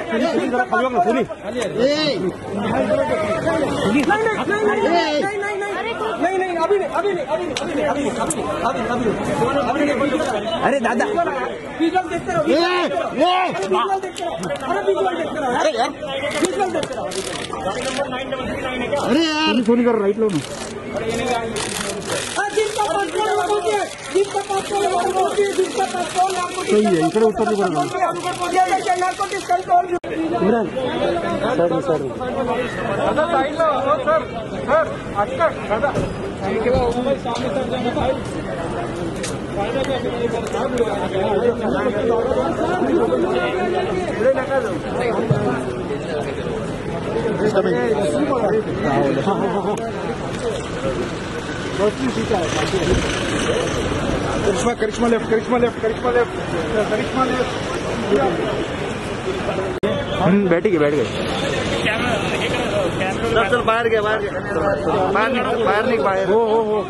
अरे दादा अरे यार फोन करो राइट लो ना सही है इकडे उत्तर इमरान सर करिश्मा लेफ्ट बैठ गए चल बाहर गए बाहर नहीं पाए हो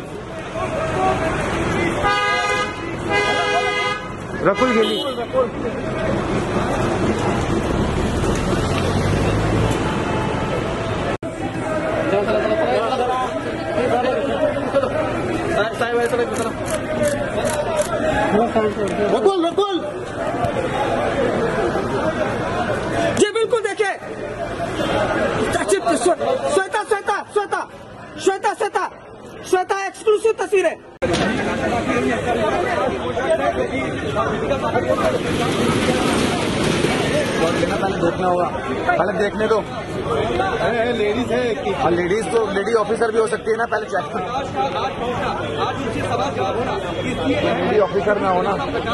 रकुल गेली रकुल जी बिल्कुल देखिए श्वेता एक्सक्लूसिव तस्वीरें पहले देखना होगा पहले देखने दो लेडीज है और लेडीज तो लेडी ऑफिसर भी हो सकती है ना पहले चेक लेडी ऑफिसर ना होना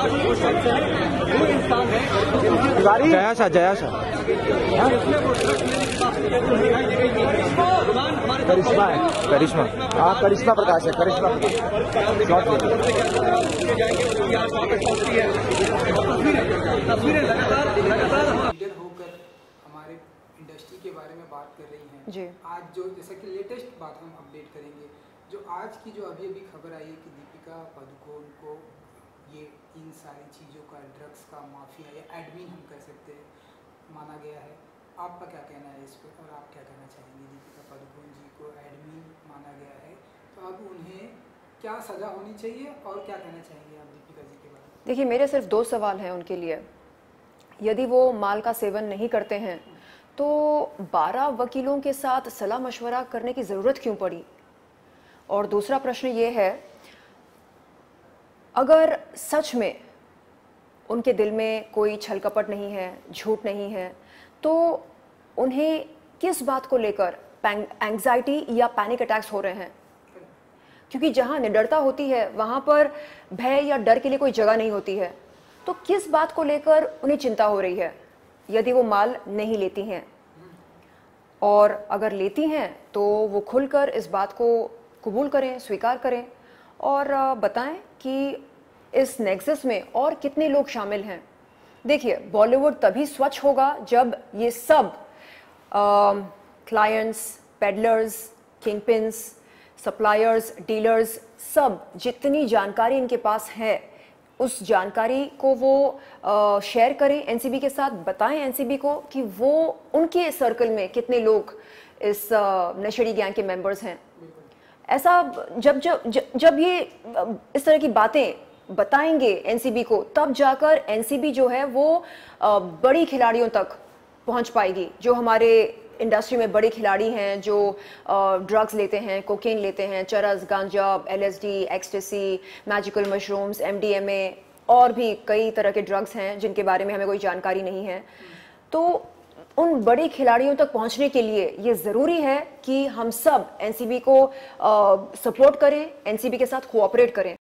जयाशा करिश्मा हाँ करिश्मा प्रकाश है करिश्मा होकर हमारे इंडस्ट्री के बारे में बात कर रही हैं जी। आज जो जैसा कि लेटेस्ट बात हम अपडेट करेंगे जो आज की जो अभी खबर आई है कि दीपिका पादुकोण को ये इन सारी चीज़ों का ड्रग्स का माफिया या एडमिन हम कह सकते हैं माना गया है। आपका क्या कहना है इस पर और आप क्या कहना चाहेंगे? दीपिका पादुकोण जी को एडमिन माना गया है तो अब उन्हें क्या सज़ा होनी चाहिए और क्या कहना चाहेंगे आप दीपिका जी के बारे में? देखिए मेरे सिर्फ 2 सवाल हैं उनके लिए। यदि वो माल का सेवन नहीं करते हैं तो 12 वकीलों के साथ सलाह मशवरा करने की ज़रूरत क्यों पड़ी? और दूसरा प्रश्न ये है, अगर सच में उनके दिल में कोई छल कपट नहीं है, झूठ नहीं है, तो उन्हें किस बात को लेकर एंग्जाइटी या पैनिक अटैक्स हो रहे हैं? क्योंकि जहाँ निडरता होती है वहाँ पर भय या डर के लिए कोई जगह नहीं होती है। तो किस बात को लेकर उन्हें चिंता हो रही है यदि वो माल नहीं लेती हैं? और अगर लेती हैं तो वो खुलकर इस बात को कबूल करें, स्वीकार करें और बताएं कि इस नेक्सस में और कितने लोग शामिल हैं। देखिए बॉलीवुड तभी स्वच्छ होगा जब ये सब clients, peddlers, kingpins, suppliers, dealers, सब जितनी जानकारी इनके पास है उस जानकारी को वो शेयर करें एनसीबी के साथ, बताएं एनसीबी को कि वो उनके सर्कल में कितने लोग इस नशेड़ी गैंग के मेंबर्स हैं। ऐसा जब ये इस तरह की बातें बताएंगे एनसीबी को, तब जाकर एनसीबी जो है वो बड़ी खिलाड़ियों तक पहुंच पाएगी। जो हमारे इंडस्ट्री में बड़े खिलाड़ी हैं जो ड्रग्स लेते हैं, कोकेन लेते हैं, चरस, गांजा, LSD, ecstasy, magical mushrooms, MDMA और भी कई तरह के ड्रग्स हैं जिनके बारे में हमें कोई जानकारी नहीं है। तो उन बड़े खिलाड़ियों तक पहुंचने के लिए ये ज़रूरी है कि हम सब एनसीबी को सपोर्ट करें, एनसीबी के साथ कोऑपरेट करें।